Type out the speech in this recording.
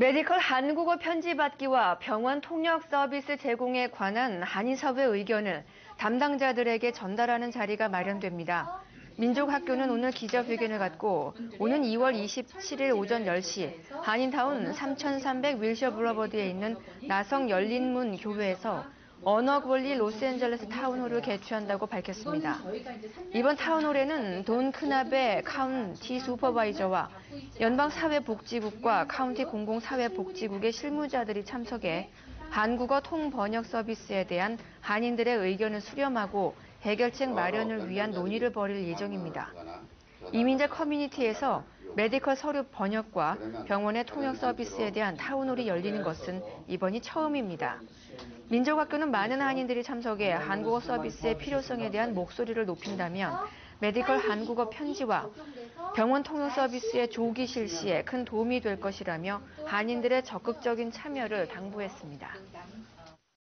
메디컬 한국어 편지받기와 병원 통역 서비스 제공에 관한 한인사회 의견을 담당자들에게 전달하는 자리가 마련됩니다. 민족학교는 오늘 기자회견을 갖고 오는 2월 27일 오전 10시 한인타운 3300 윌셔 블러버드에 있는 나성 열린문 교회에서 언어권리 로스앤젤레스 타운홀을 개최한다고 밝혔습니다. 이번 타운홀에는 돈 크나베 카운티 슈퍼바이저와 연방사회복지국과 카운티 공공사회복지국의 실무자들이 참석해 한국어 통번역 서비스에 대한 한인들의 의견을 수렴하고 해결책 마련을 위한 논의를 벌일 예정입니다. 이민자 커뮤니티에서 메디컬 서류 번역과 병원의 통역 서비스에 대한 타운홀이 열리는 것은 이번이 처음입니다. 민족학교는 많은 한인들이 참석해 한국어 서비스의 필요성에 대한 목소리를 높인다면 메디컬 한국어 편지와 병원 통역 서비스의 조기 실시에 큰 도움이 될 것이라며 한인들의 적극적인 참여를 당부했습니다.